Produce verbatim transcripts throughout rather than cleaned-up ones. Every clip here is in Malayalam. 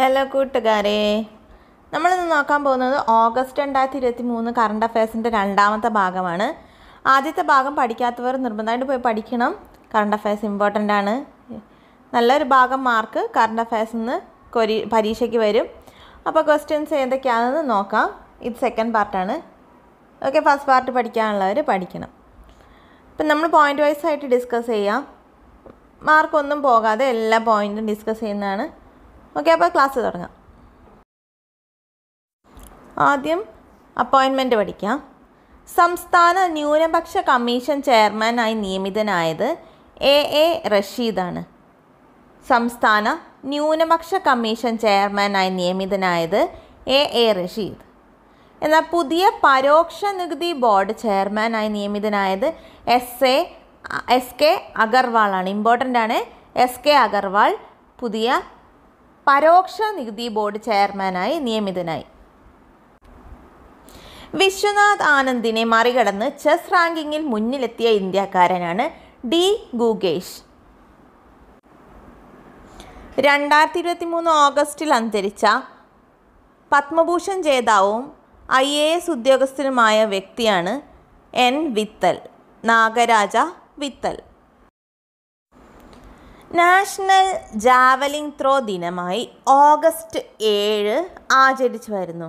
ഹലോ കൂട്ടുകാരെ, നമ്മളിന്ന് നോക്കാൻ പോകുന്നത് ഓഗസ്റ്റ് രണ്ടായിരത്തി ഇരുപത്തി മൂന്ന് കറണ്ട് അഫയേഴ്സിൻ്റെ രണ്ടാമത്തെ ഭാഗമാണ്. ആദ്യത്തെ ഭാഗം പഠിക്കാത്തവർ നിർബന്ധമായിട്ട് പോയി പഠിക്കണം. കറണ്ട് അഫയേഴ്സ് ഇമ്പോർട്ടൻ്റ് ആണ്. നല്ലൊരു ഭാഗം മാർക്ക് കറണ്ട് അഫയേഴ്സിൽ നിന്ന് കൊരി പരീക്ഷയ്ക്ക് വരും. അപ്പോൾ ക്വസ്റ്റ്യൻസ് ഏതൊക്കെയാണെന്ന് നോക്കാം. ഇത് സെക്കൻഡ് പാർട്ടാണ്. ഓക്കെ, ഫസ്റ്റ് പാർട്ട് പഠിക്കാനുള്ളവർ പഠിക്കണം. ഇപ്പം നമ്മൾ പോയിൻ്റ് വൈസ് ആയിട്ട് ഡിസ്കസ് ചെയ്യാം. മാർക്കൊന്നും പോകാതെ എല്ലാ പോയിൻറ്റും ഡിസ്കസ് ചെയ്യുന്നതാണ്. ഓക്കെ, അപ്പോൾ ക്ലാസ് തുടങ്ങാം. ആദ്യം അപ്പോയിൻമെൻറ്റ് പഠിക്കാം. സംസ്ഥാന ന്യൂനപക്ഷ കമ്മീഷൻ ചെയർമാനായി നിയമിതനായത് എ എ റഷീദാണ്. സംസ്ഥാന ന്യൂനപക്ഷ കമ്മീഷൻ ചെയർമാനായി നിയമിതനായത് എ എ റഷീദ്. എന്നാൽ പുതിയ പരോക്ഷ നികുതി ബോർഡ് ചെയർമാനായി നിയമിതനായത് എസ് എ എസ് കെ അഗർവാളാണ്. ഇമ്പോർട്ടൻ്റ് ആണ്. എസ് കെ അഗർവാൾ പുതിയ പരോക്ഷ നികുതി ബോർഡ് ചെയർമാനായി നിയമിതനായി. വിശ്വനാഥ് ആനന്ദിനെ മറികടന്ന് ചെസ് റാങ്കിങ്ങിൽ മുന്നിലെത്തിയ ഇന്ത്യക്കാരനാണ് ഡി ഗുകേഷ്. രണ്ടായിരത്തി ഇരുപത്തി മൂന്ന് ഓഗസ്റ്റിൽ അന്തരിച്ച പത്മഭൂഷൺ ജേതാവും ഐ എ എസ് ഉദ്യോഗസ്ഥനുമായ വ്യക്തിയാണ് N Vithal, Nagaraja Vithal. National javelin throw ദിനമായി ഓഗസ്റ്റ് ഏഴ് ആചരിച്ചു വരുന്നു.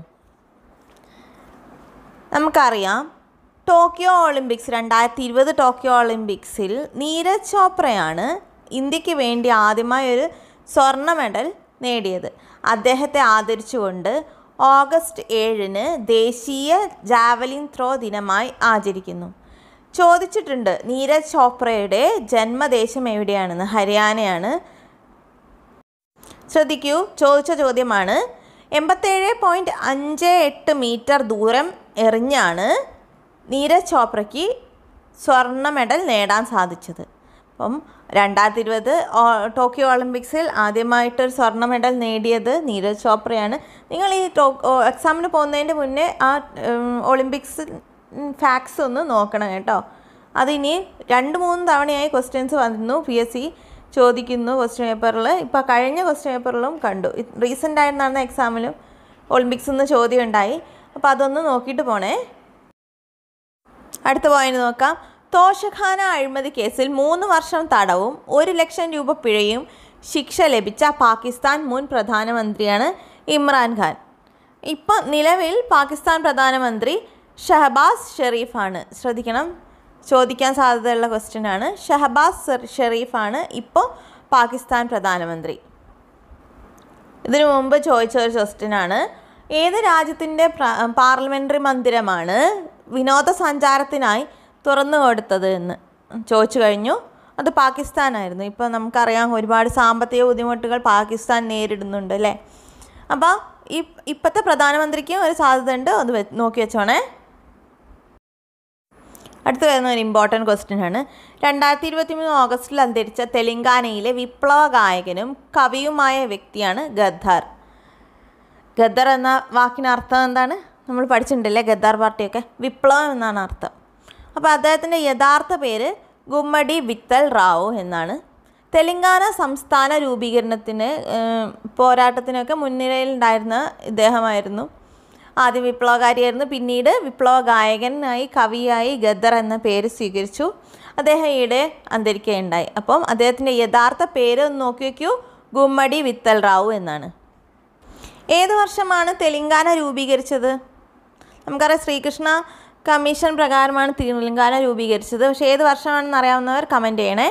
നമുക്കറിയാം, ടോക്കിയോ ഒളിമ്പിക്സ് രണ്ടായിരത്തി ഇരുപത് ടോക്കിയോ ഒളിമ്പിക്സിൽ നീരജ് ചോപ്രയാണ് ഇന്ത്യക്ക് വേണ്ടി ആദ്യമായി ഒരു സ്വർണ്ണ മെഡൽ നേടിയത്. അദ്ദേഹത്തെ ആദരിച്ചുകൊണ്ട് ഓഗസ്റ്റ് ഏഴിന് ദേശീയ ജാവലിംഗ് ത്രോ ദിനമായി ആചരിക്കുന്നു. ചോദിച്ചിട്ടുണ്ട് നീരജ് ചോപ്രയുടെ ജന്മദേശം എവിടെയാണെന്ന്. ഹരിയാനയാണ്. ശ്രദ്ധിക്കൂ, ചോദിച്ച ചോദ്യമാണ്. എൺപത്തേഴ് പോയിൻറ്റ് അഞ്ച് എട്ട് മീറ്റർ ദൂരം എറിഞ്ഞാണ് നീരജ് ചോപ്രയ്ക്ക് സ്വർണ്ണ മെഡൽ നേടാൻ സാധിച്ചത്. അപ്പം രണ്ടായിരത്തി ഇരുപത് ടോക്കിയോ ഒളിമ്പിക്സിൽ ആദ്യമായിട്ടൊരു സ്വർണ്ണ മെഡൽ നേടിയത് നീരജ് ചോപ്രയാണ്. നിങ്ങൾ ഈ ടോ എക്സാമിന് പോകുന്നതിൻ്റെ മുന്നേ ആ ഒളിമ്പിക്സ് ഫാക്ട്സ് ഒന്ന് നോക്കണം കേട്ടോ. അതിനി രണ്ട് മൂന്ന് തവണയായി ക്വസ്റ്റ്യൻസ് വന്നു, പി എസ് സി ചോദിക്കുന്നു ക്വസ്റ്റ്യൻ പേപ്പറിൽ. ഇപ്പോൾ കഴിഞ്ഞ ക്വസ്റ്റ്യൻ പേപ്പറിലും കണ്ടു. റീസെൻ്റ് ആയിട്ട് നടന്ന എക്സാമിലും ഒളിമ്പിക്സിൽ നിന്ന് ചോദ്യം ഉണ്ടായി. അപ്പോൾ അതൊന്ന് നോക്കിയിട്ട് പോണേ. അടുത്ത പോയിന്റ് നോക്കാം. തോഷഖാന അഴിമതി കേസിൽ മൂന്ന് വർഷം തടവും ഒരു ലക്ഷം രൂപ പിഴയും ശിക്ഷ ലഭിച്ച പാകിസ്ഥാൻ മുൻ പ്രധാനമന്ത്രിയാണ് ഇമ്രാൻഖാൻ. ഇപ്പം നിലവിൽ പാകിസ്ഥാൻ പ്രധാനമന്ത്രി ഷഹബാസ് ഷെരീഫാണ്. ശ്രദ്ധിക്കണം, ചോദിക്കാൻ സാധ്യതയുള്ള ക്വസ്റ്റ്യനാണ്. ഷഹബാസ് ഷെരീഫാണ് ഇപ്പോൾ പാകിസ്ഥാൻ പ്രധാനമന്ത്രി. ഇതിനു മുമ്പ് ചോദിച്ച ഒരു ക്വസ്റ്റ്യനാണ്. ഏത് രാജ്യത്തിൻ്റെ പാർലമെൻ്ററി മന്ദിരമാണ് വിനോദസഞ്ചാരത്തിനായി തുറന്നു കൊടുത്തത് എന്ന് ചോദിച്ചു കഴിഞ്ഞു. അത് പാകിസ്ഥാനായിരുന്നു. ഇപ്പോൾ നമുക്കറിയാം, ഒരുപാട് സാമ്പത്തിക ബുദ്ധിമുട്ടുകൾ പാകിസ്ഥാൻ നേരിടുന്നുണ്ട് അല്ലേ. അപ്പോൾ ഈ ഇപ്പോഴത്തെ പ്രധാനമന്ത്രിക്കും ഒരു സാധ്യത ഉണ്ട്, അത് നോക്കി വെച്ചോണേ. അടുത്ത് വരുന്ന ഒരു ഇമ്പോർട്ടൻറ്റ് ക്വസ്റ്റ്യൻ ആണ്. രണ്ടായിരത്തി ഇരുപത്തി മൂന്ന് ഓഗസ്റ്റിൽ അന്തരിച്ച തെലങ്കാനയിലെ വിപ്ലവ ഗായകനും കവിയുമായ വ്യക്തിയാണ് ഗദ്ദാർ. ഗദ്ദാർ എന്ന വാക്കിന് അർത്ഥം എന്താണ്? നമ്മൾ പഠിച്ചിട്ടുണ്ടല്ലേ, ഗദ്ദാർ പാർട്ടിയൊക്കെ. വിപ്ലവം എന്നാണ് അർത്ഥം. അപ്പോൾ അദ്ദേഹത്തിൻ്റെ യഥാർത്ഥ പേര് ഗുമ്മടി വിത്തൽ റാവു എന്നാണ്. തെലങ്കാന സംസ്ഥാന രൂപീകരണത്തിന് പോരാട്ടത്തിനൊക്കെ മുൻനിരയിലുണ്ടായിരുന്ന ഇദ്ദേഹമായിരുന്നു. ആദ്യം വിപ്ലവകാരിയായിരുന്നു, പിന്നീട് വിപ്ലവ ഗായകനായി കവിയായി ഗദ്ദർ എന്ന പേര് സ്വീകരിച്ചു. അദ്ദേഹം ഈയിടെ അന്തരിക്കുകയുണ്ടായി. അപ്പം അദ്ദേഹത്തിൻ്റെ യഥാർത്ഥ പേര് ഒന്ന് നോക്കി വയ്ക്കൂ, ഗുമ്മടി വിത്തൽ റാവു എന്നാണ്. ഏത് വർഷമാണ് തെലങ്കാന രൂപീകരിച്ചത്? നമുക്കറിയാം, ശ്രീകൃഷ്ണ കമ്മീഷൻ പ്രകാരമാണ് തെലങ്കാന രൂപീകരിച്ചത്. പക്ഷേ ഏത് വർഷമാണെന്ന് അറിയാവുന്നവർ കമൻറ്റ് ചെയ്യണേ.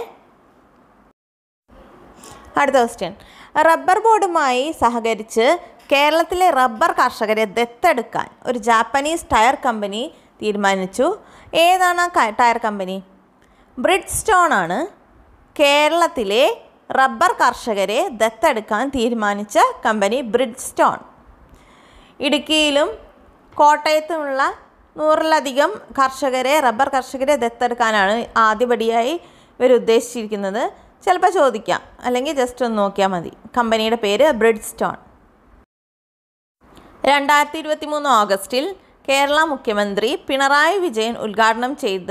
അടുത്ത ക്വസ്റ്റ്യൻ. റബ്ബർ ബോർഡുമായി സഹകരിച്ച് കേരളത്തിലെ റബ്ബർ കർഷകരെ ദത്തെടുക്കാൻ ഒരു ജാപ്പനീസ് ടയർ കമ്പനി തീരുമാനിച്ചു. ഏതാണ് ആ ടയർ കമ്പനി? ബ്രിഡ്സ്റ്റോൺ ആണ്. കേരളത്തിലെ റബ്ബർ കർഷകരെ ദത്തെടുക്കാൻ തീരുമാനിച്ച കമ്പനി ബ്രിഡ്സ്റ്റോൺ. ഇടുക്കിയിലും കോട്ടയത്തുമുള്ള നൂറിലധികം കർഷകരെ റബ്ബർ കർഷകരെ ദത്തെടുക്കാനാണ് ആദ്യപടിയായി ഇവർ ഉദ്ദേശിച്ചിരിക്കുന്നത്. ചിലപ്പോൾ ചോദിക്കാം, അല്ലെങ്കിൽ ജസ്റ്റ് ഒന്ന് നോക്കിയാൽ മതി. കമ്പനിയുടെ പേര് ബ്രിഡ്സ്റ്റോൺ. രണ്ടായിരത്തി ഇരുപത്തി മൂന്ന് ഓഗസ്റ്റിൽ കേരള മുഖ്യമന്ത്രി പിണറായി വിജയൻ ഉദ്ഘാടനം ചെയ്ത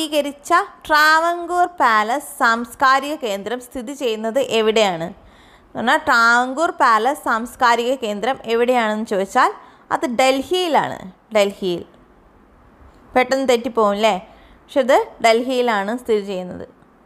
നവീകരിച്ച ട്രാവൻകൂർ പാലസ് സാംസ്കാരിക കേന്ദ്രം സ്ഥിതി ചെയ്യുന്നത് എവിടെയാണ്? പറഞ്ഞാൽ ട്രാവൻകൂർ പാലസ് സാംസ്കാരിക കേന്ദ്രം എവിടെയാണെന്ന് ചോദിച്ചാൽ അത് ഡൽഹിയിലാണ്. ഡൽഹിയിൽ. പെട്ടെന്ന് തെറ്റിപ്പോവും അല്ലേ? പക്ഷെ ഇത് ഡൽഹിയിലാണ് സ്ഥിതി ചെയ്യുന്നത്.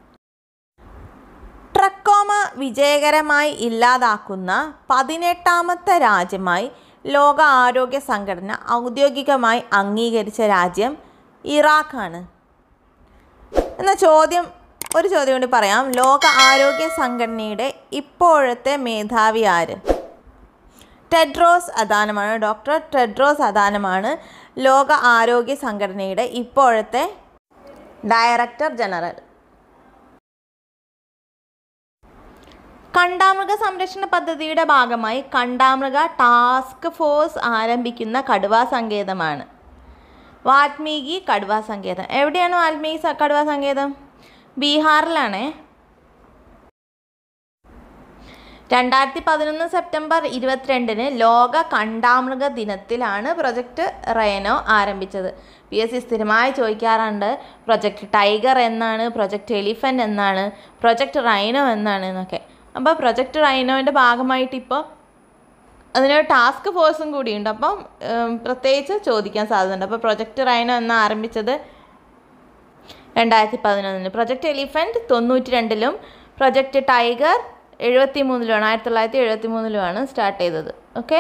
ട്രക്കോമ വിജയകരമായി ഇല്ലാതാക്കുന്ന പതിനെട്ടാമത്തെ രാജ്യമായി ലോക ആരോഗ്യ സംഘടന ഔദ്യോഗികമായി അംഗീകരിച്ച രാജ്യം ഇറാഖാണ്. എന്ന ചോദ്യം ഒരു ചോദ്യം കൂടി പറയാം. ലോക ആരോഗ്യ സംഘടനയുടെ ഇപ്പോഴത്തെ മേധാവി ആര്? ടെഡ്രോസ് അദാനമാണ്. ഡോക്ടർ ടെഡ്രോസ് അദാനമാണ് ലോക ആരോഗ്യ സംഘടനയുടെ ഇപ്പോഴത്തെ ഡയറക്ടർ ജനറൽ. കണ്ടാമൃഗ സംരക്ഷണ പദ്ധതിയുടെ ഭാഗമായി കണ്ടാമൃഗ ടാസ്ക് ഫോഴ്സ് ആരംഭിക്കുന്ന കടുവാ സങ്കേതമാണ് വാൽമീകി കടുവാ സങ്കേതം. എവിടെയാണ് വാൽമീകി കടുവാ സങ്കേതം? ബീഹാറിലാണേ. രണ്ടായിരത്തി പതിനൊന്ന് സെപ്റ്റംബർ ഇരുപത്തിരണ്ടിന് ലോക കണ്ടാമൃഗ ദിനത്തിലാണ് പ്രൊജക്റ്റ് റൈനോ ആരംഭിച്ചത്. പി എസ് സി സ്ഥിരമായി ചോദിക്കാറുണ്ട് പ്രൊജക്റ്റ് ടൈഗർ എന്നാണ്, പ്രൊജക്റ്റ് എലിഫൻ്റ് എന്നാണ്, പ്രൊജക്റ്റ് റൈനോ എന്നാണ് എന്നൊക്കെ. അപ്പോൾ പ്രൊജക്റ്റ് റൈനോൻ്റെ ഭാഗമായിട്ട് ഇപ്പോൾ അതിനൊരു ടാസ്ക് ഫോഴ്സും കൂടിയുണ്ട്. അപ്പം പ്രത്യേകിച്ച് ചോദിക്കാൻ സാധ്യതയുണ്ട്. അപ്പോൾ പ്രൊജക്റ്റ് റൈനോ എന്ന് ആരംഭിച്ചത് രണ്ടായിരത്തി പതിനൊന്നിന്, പ്രൊജക്റ്റ് എലിഫൻ്റ് തൊണ്ണൂറ്റി രണ്ടിലും പ്രൊജക്റ്റ് ടൈഗർ എഴുപത്തി മൂന്നിലുമാണ് ആയിരത്തി തൊള്ളായിരത്തി എഴുപത്തി മൂന്നിലുമാണ് സ്റ്റാർട്ട് ചെയ്തത്. ഓക്കെ.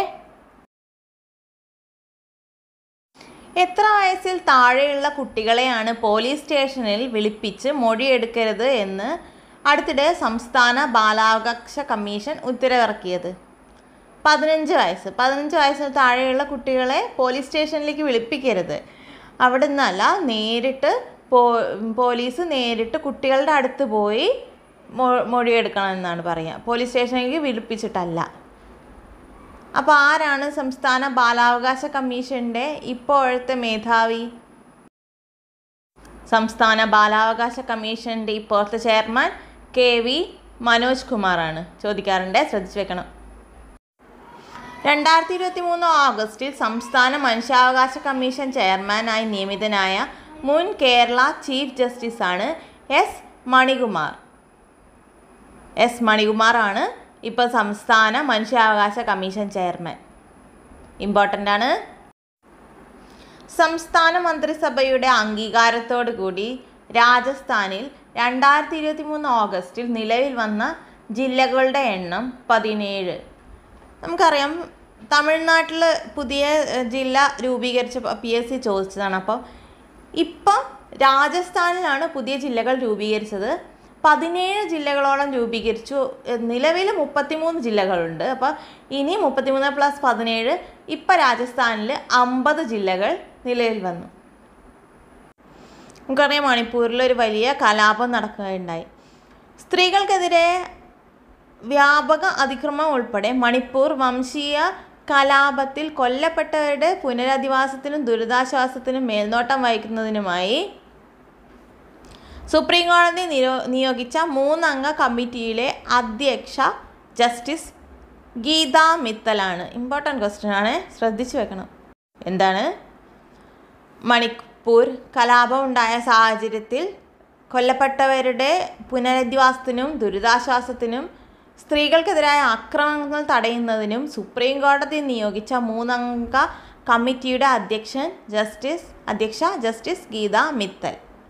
എത്ര വയസ്സിൽ താഴെയുള്ള കുട്ടികളെയാണ് പോലീസ് സ്റ്റേഷനിൽ വിളിപ്പിച്ച് മൊഴിയെടുക്കരുത് എന്ന് അടുത്തിടെ സംസ്ഥാന ബാലാവകാശ കമ്മീഷൻ ഉത്തരവിറക്കിയത്? പതിനഞ്ച് വയസ്സ്. പതിനഞ്ച് വയസ്സിന് താഴെയുള്ള കുട്ടികളെ പോലീസ് സ്റ്റേഷനിലേക്ക് വിളിപ്പിക്കരുത്. അവിടെ നിന്നല്ല, നേരിട്ട് പോ പോലീസ് നേരിട്ട് കുട്ടികളുടെ അടുത്ത് പോയി മൊ മൊഴിയെടുക്കണം എന്നാണ് പറയുക, പോലീസ് സ്റ്റേഷനിലേക്ക് വിളിപ്പിച്ചിട്ടല്ല. അപ്പോൾ ആരാണ് സംസ്ഥാന ബാലാവകാശ കമ്മീഷൻ്റെ ഇപ്പോഴത്തെ മേധാവി? സംസ്ഥാന ബാലാവകാശ കമ്മീഷൻ്റെ ഇപ്പോഴത്തെ ചെയർമാൻ കെ വി മനോജ് കുമാറാണ്. ചോദിക്കാറുണ്ട്, ശ്രദ്ധിച്ചു വെക്കണം. രണ്ടായിരത്തി ഇരുപത്തി മൂന്ന് ഓഗസ്റ്റിൽ സംസ്ഥാന മനുഷ്യാവകാശ കമ്മീഷൻ ചെയർമാനായി നിയമിതനായ മുൻ കേരള ചീഫ് ജസ്റ്റിസാണ് എസ് മണികുമാർ. എസ് മണികുമാറാണ് ഇപ്പോൾ സംസ്ഥാന മനുഷ്യാവകാശ കമ്മീഷൻ ചെയർമാൻ. ഇമ്പോർട്ടൻ്റ് ആണ്. സംസ്ഥാന മന്ത്രിസഭയുടെ അംഗീകാരത്തോടു കൂടി രാജസ്ഥാനിൽ രണ്ടായിരത്തി ഇരുപത്തി മൂന്ന് ഓഗസ്റ്റിൽ നിലവിൽ വന്ന ജില്ലകളുടെ എണ്ണം പതിനേഴ്. നമുക്കറിയാം തമിഴ്നാട്ടിൽ പുതിയ ജില്ല രൂപീകരിച്ച പി എസ് സി ചോദിച്ചതാണ്. അപ്പോൾ ഇപ്പം രാജസ്ഥാനിലാണ് പുതിയ ജില്ലകൾ രൂപീകരിച്ചത്. പതിനേഴ് ജില്ലകളോളം രൂപീകരിച്ചു. നിലവിൽ മുപ്പത്തിമൂന്ന് ജില്ലകളുണ്ട്. അപ്പോൾ ഇനി മുപ്പത്തിമൂന്ന് പ്ലസ് പതിനേഴ്, ഇപ്പം രാജസ്ഥാനിൽ അമ്പത് ജില്ലകൾ നിലവിൽ വന്നു. നമുക്കറിയാം മണിപ്പൂരിലൊരു വലിയ കലാപം നടക്കുകയുണ്ടായി. സ്ത്രീകൾക്കെതിരെ വ്യാപക അതിക്രമം ഉൾപ്പെടെ മണിപ്പൂർ വംശീയ കലാപത്തിൽ കൊല്ലപ്പെട്ടവരുടെ പുനരധിവാസത്തിനും ദുരിതാശ്വാസത്തിനും മേൽനോട്ടം വഹിക്കുന്നതിനുമായി സുപ്രീം കോടതി നിരോ നിയോഗിച്ച മൂന്നംഗ കമ്മിറ്റിയിലെ അധ്യക്ഷ ജസ്റ്റിസ് ഗീത മിത്തലാണ്. ഇമ്പോർട്ടൻ്റ് ക്വസ്റ്റ്യൻ ആണ്, ശ്രദ്ധിച്ചു വെക്കണം. എന്താണ്? മണിപ്പൂർ കലാപം ഉണ്ടായ സാഹചര്യത്തിൽ കൊല്ലപ്പെട്ടവരുടെ പുനരധിവാസത്തിനും ദുരിതാശ്വാസത്തിനും സ്ത്രീകൾക്കെതിരായ ആക്രമണങ്ങൾ തടയുന്നതിനും സുപ്രീം കോടതി നിയോഗിച്ച മൂന്നംഗ കമ്മിറ്റിയുടെ അധ്യക്ഷൻ ജസ്റ്റിസ് അധ്യക്ഷ ജസ്റ്റിസ് ഗീത മിത്തൽ.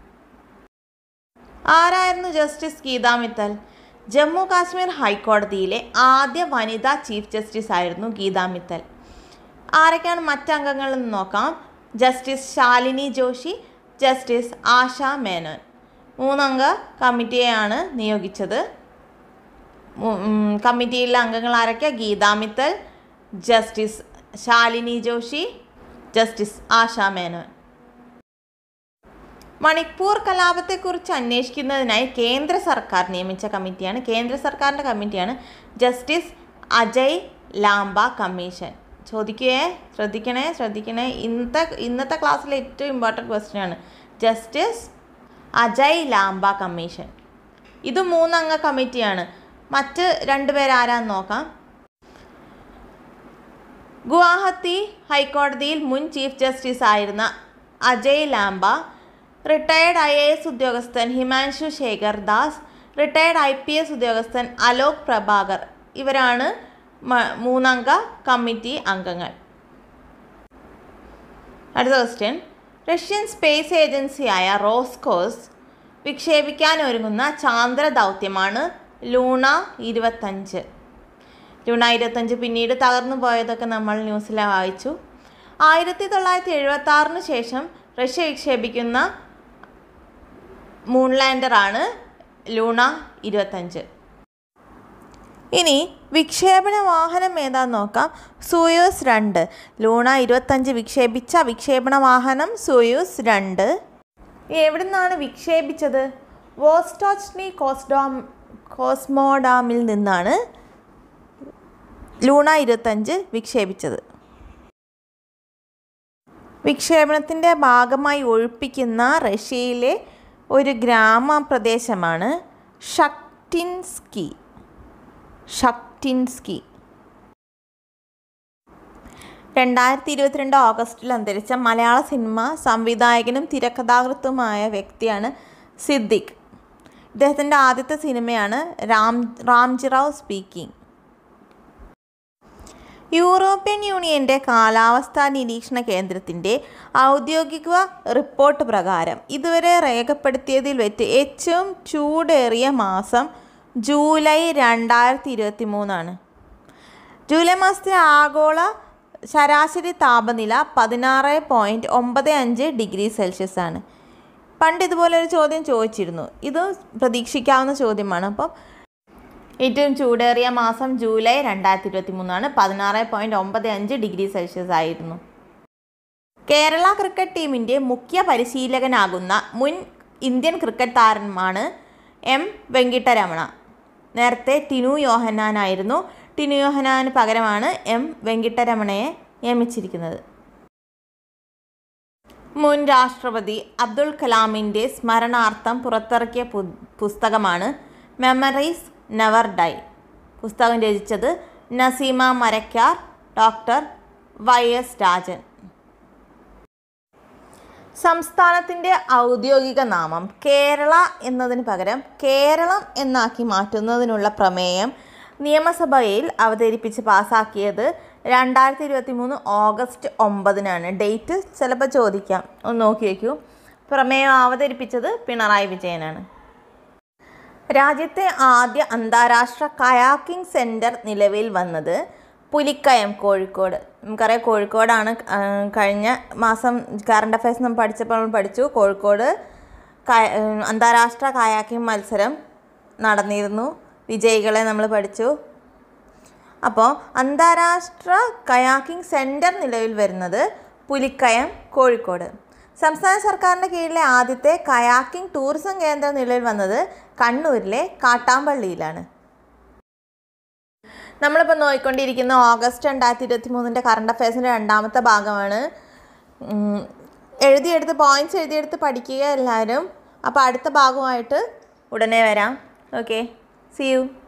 ആരായിരുന്നു ജസ്റ്റിസ് ഗീത മിത്തൽ? ജമ്മു കാശ്മീർ ഹൈക്കോടതിയിലെ ആദ്യ വനിതാ ചീഫ് ജസ്റ്റിസ് ആയിരുന്നു ഗീത മിത്തൽ. ആരൊക്കെയാണ് മറ്റംഗങ്ങൾ എന്ന് നോക്കാം. Justice Shalini Joshi, justice Asha Menon. മൂന്നംഗ കമ്മിറ്റിയെയാണ് നിയോഗിച്ചത്. കമ്മിറ്റിയിലെ അംഗങ്ങൾ ആരൊക്കെ? Geeta Mittal, justice Shalini Joshi, justice Asha Menon. മണിപ്പൂർ കലാപത്തെക്കുറിച്ച് അന്വേഷിക്കുന്നതിനായി കേന്ദ്ര സർക്കാർ നിയമിച്ച കമ്മിറ്റിയാണ് കേന്ദ്ര സർക്കാരിൻ്റെ കമ്മിറ്റിയാണ് ജസ്റ്റിസ് അജയ് ലാംബ കമ്മീഷൻ. ചോദിക്കുകയെ ശ്രദ്ധിക്കണേ ശ്രദ്ധിക്കണേ ഇന്നത്തെ ഇന്നത്തെ ക്ലാസ്സിലെ ഏറ്റവും ഇമ്പോർട്ടൻറ്റ് ക്വസ്റ്റ്യൻ ആണ് ജസ്റ്റിസ് അജയ് ലാംബ കമ്മീഷൻ. ഇത് മൂന്നംഗ കമ്മിറ്റിയാണ്. മറ്റ് രണ്ടുപേരാരാന്ന് നോക്കാം. ഗുവാഹത്തി ഹൈക്കോടതിയിൽ മുൻ ചീഫ് ജസ്റ്റിസ് ആയിരുന്ന Ajay Lamba, retired I A S ഉദ്യോഗസ്ഥൻ Himanshu Shekhar Das, retired I P S ഉദ്യോഗസ്ഥൻ അലോക് പ്രഭാകർ ഇവരാണ് മൂന്നംഗ കമ്മിറ്റി അംഗങ്ങൾ. അടുത്ത ക്വസ്റ്റ്യൻ, റഷ്യൻ സ്പേസ് ഏജൻസിയായ റോസ്കോസ് വിക്ഷേപിക്കാൻ ഒരുങ്ങുന്ന ചാന്ദ്ര ദൗത്യമാണ് ലൂണ ഇരുപത്തഞ്ച്. ലൂണ ഇരുപത്തഞ്ച് പിന്നീട് തകർന്നു പോയതൊക്കെ നമ്മൾ ന്യൂസിൽ വായിച്ചു. ആയിരത്തി തൊള്ളായിരത്തി എഴുപത്തി ആറിന് ശേഷം റഷ്യ വിക്ഷേപിക്കുന്ന മൂൺ ലാൻഡറാണ് ലൂണ ഇരുപത്തഞ്ച്. ഇനി വിക്ഷേപണ വാഹനം ഏതാന്ന് നോക്കാം. സോയൂസ് രണ്ട്. ലൂണ ഇരുപത്തഞ്ച് വിക്ഷേപിച്ച വിക്ഷേപണ വാഹനം സോയൂസ് രണ്ട്. എവിടെ നിന്നാണ് വിക്ഷേപിച്ചത്? വോസ്റ്റോച്നി കോസ്ഡോം കോസ്മോഡാമിൽ നിന്നാണ് ലൂണ ഇരുപത്തഞ്ച് വിക്ഷേപിച്ചത്. വിക്ഷേപണത്തിൻ്റെ ഭാഗമായി ഒഴിപ്പിക്കുന്ന റഷ്യയിലെ ഒരു ഗ്രാമപ്രദേശമാണ് ഷക്ടിൻസ്കി. ഷക്ടിൻസ്കി. രണ്ടായിരത്തി ഇരുപത്തിരണ്ട് ഓഗസ്റ്റിൽ അന്തരിച്ച മലയാള സിനിമ സംവിധായകനും തിരക്കഥാകൃത്തുമായ വ്യക്തിയാണ് സിദ്ദിഖ്. ഇദ്ദേഹത്തിൻ്റെ ആദ്യത്തെ സിനിമയാണ് രാം റാംജി റാവു സ്പീക്കിംഗ്. യൂറോപ്യൻ യൂണിയൻ്റെ കാലാവസ്ഥാ നിരീക്ഷണ കേന്ദ്രത്തിൻ്റെ ഔദ്യോഗിക റിപ്പോർട്ട് പ്രകാരം ഇതുവരെ രേഖപ്പെടുത്തിയതിൽ വെച്ച് ഏറ്റവും ചൂടേറിയ മാസം ജൂലൈ രണ്ടായിരത്തി ഇരുപത്തി മൂന്നാണ്. ജൂലൈ മാസത്തിലെ ആഗോള ശരാശരി താപനില പതിനാറ് പോയിൻറ്റ് ഒമ്പത് അഞ്ച് ഡിഗ്രി സെൽഷ്യസ് ആണ്. പണ്ട് ഇതുപോലൊരു ചോദ്യം ചോദിച്ചിരുന്നു. ഇത് പ്രതീക്ഷിക്കാവുന്ന ചോദ്യമാണ്. അപ്പം ഏറ്റവും ചൂടേറിയ മാസം ജൂലൈ രണ്ടായിരത്തി ഇരുപത്തി മൂന്നാണ്. പതിനാറ് പോയിൻറ്റ് ഒമ്പത് അഞ്ച് ഡിഗ്രി സെൽഷ്യസ് ആയിരുന്നു. കേരള ക്രിക്കറ്റ് ടീമിൻ്റെ മുഖ്യ പരിശീലകനാകുന്ന മുൻ ഇന്ത്യൻ ക്രിക്കറ്റ് താരമാണ് എം വെങ്കിട്ടരമണ. നേരത്തെ ടിനു യോഹന്നാനായിരുന്നു. ടിനു യോഹന്നാന് പകരമാണ് എം വെങ്കിട്ടരമണയെ നിയമിച്ചിരിക്കുന്നത്. മുൻ രാഷ്ട്രപതി അബ്ദുൽ കലാമിൻ്റെ സ്മരണാർത്ഥം പുറത്തിറക്കിയ പുസ്തകമാണ് മെമ്മറീസ് നെവർ ഡൈ. പുസ്തകം രചിച്ചത് Naseema Marakkar, doctor Y S Rajan. സംസ്ഥാനത്തിൻ്റെ ഔദ്യോഗിക നാമം കേരള എന്നതിന് പകരം കേരളം എന്നാക്കി മാറ്റുന്നതിനുള്ള പ്രമേയം നിയമസഭയിൽ അവതരിപ്പിച്ച് പാസ്സാക്കിയത് രണ്ടായിരത്തി ഇരുപത്തി മൂന്ന് ഓഗസ്റ്റ് ഒമ്പതിനാണ്. ഡേറ്റ് ചിലപ്പോൾ ചോദിക്കാം, ഒന്ന് നോക്കി വയ്ക്കൂ. പ്രമേയം അവതരിപ്പിച്ചത് പിണറായി വിജയനാണ്. രാജ്യത്തെ ആദ്യ അന്താരാഷ്ട്ര കയാക്കിംഗ് സെൻറ്റർ നിലവിൽ വന്നത് പുലിക്കയം, കോഴിക്കോട്. നമുക്കറിയാം കോഴിക്കോടാണ്. കഴിഞ്ഞ മാസം കറണ്ട് അഫയേഴ്സ് നമ്മൾ പഠിച്ചപ്പോൾ നമ്മൾ പഠിച്ചു കോഴിക്കോട് അന്താരാഷ്ട്ര കയാക്കിംഗ് മത്സരം നടന്നിരുന്നു. വിജയികളെ നമ്മൾ പഠിച്ചു. അപ്പോൾ അന്താരാഷ്ട്ര കയാക്കിംഗ് സെൻറ്റർ നിലവിൽ വരുന്നത് പുലിക്കയം, കോഴിക്കോട്. സംസ്ഥാന സർക്കാരിൻ്റെ കീഴിലെ ആദ്യത്തെ കയാക്കിംഗ് ടൂറിസം കേന്ദ്രം നിലവിൽ വന്നത് കണ്ണൂരിലെ കാട്ടാമ്പള്ളിയിലാണ്. നമ്മളിപ്പോൾ നോക്കിക്കൊണ്ടിരിക്കുന്ന ഓഗസ്റ്റ് രണ്ടായിരത്തി ഇരുപത്തി മൂന്നിൻ്റെ കറണ്ട് അഫയേഴ്സിൻ്റെ രണ്ടാമത്തെ ഭാഗമാണ്. എഴുതിയെടുത്ത് പോയിൻറ്റ്സ് എഴുതിയെടുത്ത് പഠിക്കുക എല്ലാവരും. അപ്പോൾ അടുത്ത ഭാഗമായിട്ട് ഉടനെ വരാം. Okay, see U.